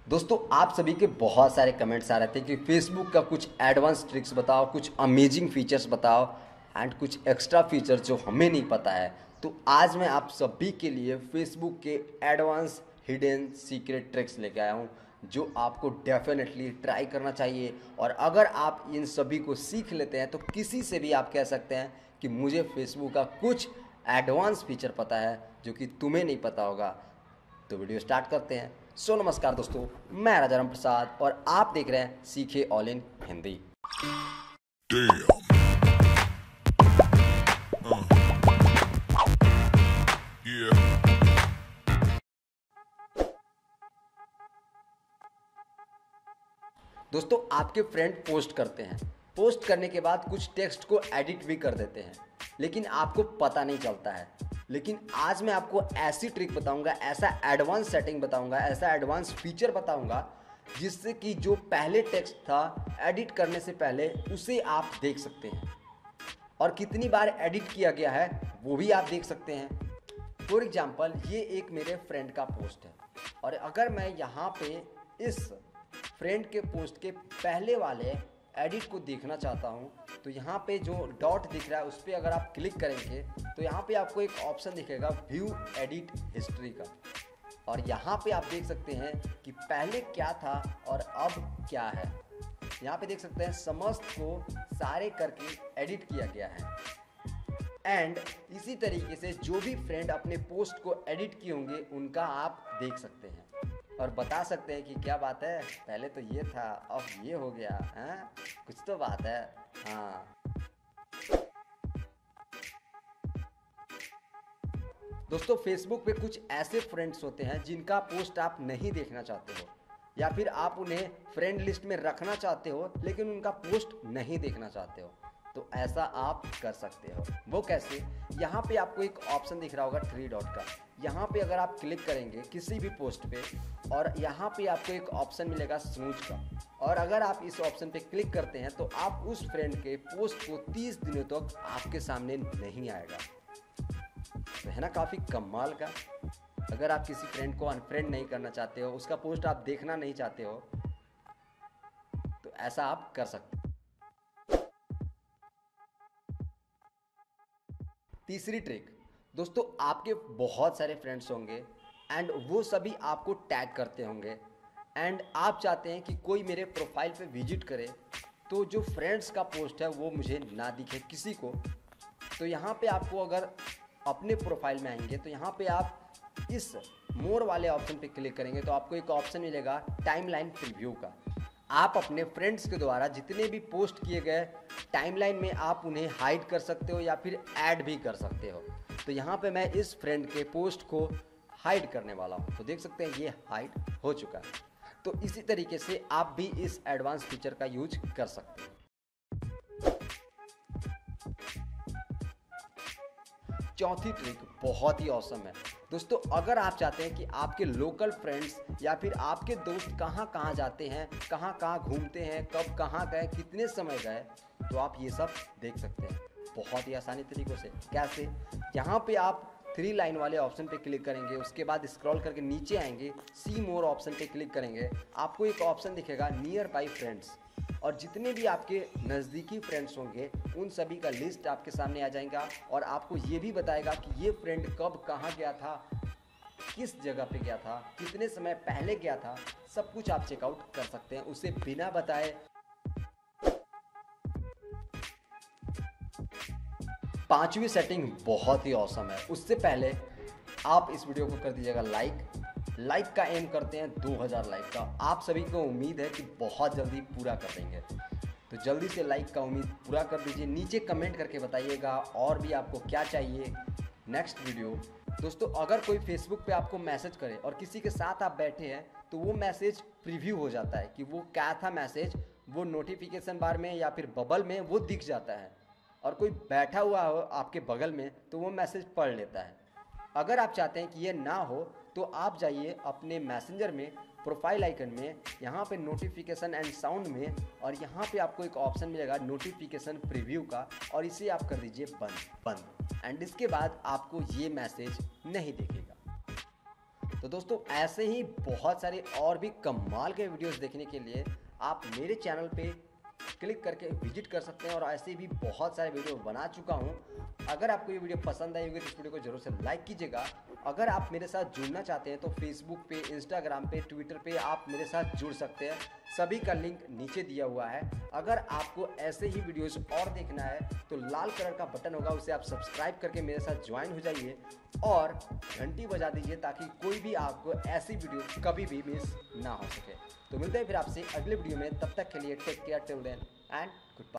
दोस्तों आप सभी के बहुत सारे कमेंट्स आ रहे थे कि फेसबुक का कुछ एडवांस ट्रिक्स बताओ, कुछ अमेजिंग फीचर्स बताओ एंड कुछ एक्स्ट्रा फीचर्स जो हमें नहीं पता है। तो आज मैं आप सभी के लिए फेसबुक के एडवांस हिडन सीक्रेट ट्रिक्स लेके आया हूँ जो आपको डेफिनेटली ट्राई करना चाहिए। और अगर आप इन सभी को सीख लेते हैं तो किसी से भी आप कह सकते हैं कि मुझे फेसबुक का कुछ एडवांस फीचर पता है जो कि तुम्हें नहीं पता होगा। तो वीडियो स्टार्ट करते हैं। नमस्कार दोस्तों, मैं राजाराम प्रसाद और आप देख रहे हैं सीखे all in Hindi. Damn. Yeah. दोस्तों आपके फ्रेंड पोस्ट करते हैं, पोस्ट करने के बाद कुछ टेक्स्ट को एडिट भी कर देते हैं लेकिन आपको पता नहीं चलता है। लेकिन आज मैं आपको ऐसी ट्रिक बताऊंगा, ऐसा एडवांस सेटिंग बताऊंगा, ऐसा एडवांस फीचर बताऊंगा जिससे कि जो पहले टेक्स्ट था एडिट करने से पहले उसे आप देख सकते हैं और कितनी बार एडिट किया गया है वो भी आप देख सकते हैं। फॉर एग्जाम्पल ये एक मेरे फ्रेंड का पोस्ट है और अगर मैं यहाँ पे इस फ्रेंड के पोस्ट के पहले वाले एडिट को देखना चाहता हूँ तो यहाँ पे जो डॉट दिख रहा है उस पर अगर आप क्लिक करेंगे तो यहाँ पे आपको एक ऑप्शन दिखेगा व्यू एडिट हिस्ट्री का। और यहाँ पे आप देख सकते हैं कि पहले क्या था और अब क्या है। यहाँ पे देख सकते हैं समस्त को सारे करके एडिट किया गया है एंड इसी तरीके से जो भी फ्रेंड अपने पोस्ट को एडिट किए होंगे उनका आप देख सकते हैं और बता सकते हैं कि क्या बात है, पहले तो ये था अब ये हो गया है, कुछ तो बात है। हाँ दोस्तों फेसबुक पे कुछ ऐसे फ्रेंड्स होते हैं जिनका पोस्ट आप नहीं देखना चाहते हो या फिर आप उन्हें फ्रेंड लिस्ट में रखना चाहते हो लेकिन उनका पोस्ट नहीं देखना चाहते हो। तो ऐसा आप कर सकते हो। वो कैसे? यहाँ पे आपको एक ऑप्शन दिख रहा होगा 3 डॉट का। यहाँ पे अगर आप क्लिक करेंगे किसी भी पोस्ट पे और यहाँ पे आपको एक ऑप्शन मिलेगा स्नूज का और अगर आप इस ऑप्शन पे क्लिक करते हैं तो आप उस फ्रेंड के पोस्ट को 30 दिनों तक आपके सामने नहीं आएगा। तो है ना काफ़ी कमाल का। अगर आप किसी फ्रेंड को अनफ्रेंड नहीं करना चाहते हो, उसका पोस्ट आप देखना नहीं चाहते हो तो ऐसा आप कर सकते हो। तीसरी ट्रिक दोस्तों, आपके बहुत सारे फ्रेंड्स होंगे एंड वो सभी आपको टैग करते होंगे एंड आप चाहते हैं कि कोई मेरे प्रोफाइल पे विजिट करे तो जो फ्रेंड्स का पोस्ट है वो मुझे ना दिखे किसी को। तो यहाँ पे आपको अगर अपने प्रोफाइल में आएंगे तो यहाँ पे आप इस मोर वाले ऑप्शन पे क्लिक करेंगे तो आपको एक ऑप्शन मिलेगा टाइमलाइन प्रीव्यू का। आप अपने फ्रेंड्स के द्वारा जितने भी पोस्ट किए गए टाइमलाइन में आप उन्हें हाइड कर सकते हो या फिर ऐड भी कर सकते हो। तो यहाँ पे मैं इस फ्रेंड के पोस्ट को हाइड करने वाला हूँ तो देख सकते हैं ये हाइड हो चुका है। तो इसी तरीके से आप भी इस एडवांस फीचर का यूज कर सकते हो। चौथी ट्रिक बहुत ही औसम है दोस्तों। अगर आप चाहते हैं कि आपके लोकल फ्रेंड्स या फिर आपके दोस्त कहाँ कहाँ जाते हैं, कहाँ कहाँ घूमते हैं, कब कहाँ गए, कितने समय गए, तो आप ये सब देख सकते हैं बहुत ही आसानी तरीक़ों से। कैसे? यहाँ पे आप 3 लाइन वाले ऑप्शन पे क्लिक करेंगे, उसके बाद स्क्रॉल करके नीचे आएंगे, सी मोर ऑप्शन पे क्लिक करेंगे, आपको एक ऑप्शन दिखेगा नियर बाई फ्रेंड्स और जितने भी आपके नज़दीकी फ्रेंड्स होंगे उन सभी का लिस्ट आपके सामने आ जाएगा और आपको ये भी बताएगा कि ये फ्रेंड कब कहाँ गया था, किस जगह पे गया था, कितने समय पहले गया था, सब कुछ आप चेकआउट कर सकते हैं उसे बिना बताए। पांचवी सेटिंग बहुत ही औसम है। उससे पहले आप इस वीडियो को कर दीजिएगा लाइक का एम करते हैं 2000 लाइक का। आप सभी को उम्मीद है कि बहुत जल्दी पूरा कर देंगे तो जल्दी से लाइक का उम्मीद पूरा कर दीजिए। नीचे कमेंट करके बताइएगा और भी आपको क्या चाहिए नेक्स्ट वीडियो। दोस्तों अगर कोई फेसबुक पे आपको मैसेज करे और किसी के साथ आप बैठे हैं तो वो मैसेज प्रीव्यू हो जाता है कि वो क्या था मैसेज, वो नोटिफिकेशन बार में या फिर बबल में वो दिख जाता है और कोई बैठा हुआ हो आपके बगल में तो वो मैसेज पढ़ लेता है। अगर आप चाहते हैं कि ये ना हो तो आप जाइए अपने मैसेंजर में प्रोफाइल आइकन में, यहाँ पे नोटिफिकेशन एंड साउंड में और यहाँ पे आपको एक ऑप्शन मिलेगा नोटिफिकेशन प्रीव्यू का और इसे आप कर दीजिए बंद एंड इसके बाद आपको ये मैसेज नहीं दिखेगा। तो दोस्तों ऐसे ही बहुत सारे और भी कमाल के वीडियोस देखने के लिए आप मेरे चैनल पे क्लिक करके विजिट कर सकते हैं और ऐसे भी बहुत सारे वीडियो बना चुका हूं। अगर आपको ये वीडियो पसंद आई होगी तो इस वीडियो को जरूर से लाइक कीजिएगा। अगर आप मेरे साथ जुड़ना चाहते हैं तो फेसबुक पे, इंस्टाग्राम पे, ट्विटर पे आप मेरे साथ जुड़ सकते हैं। सभी का लिंक नीचे दिया हुआ है। अगर आपको ऐसे ही वीडियोस और देखना है तो लाल कलर का बटन होगा, उसे आप सब्सक्राइब करके मेरे साथ ज्वाइन हो जाइए और घंटी बजा दीजिए ताकि कोई भी आपको ऐसी वीडियो कभी भी मिस ना हो सके। तो मिलते हैं फिर आपसे अगले वीडियो में, तब तक के लिए take care, till then and good bye.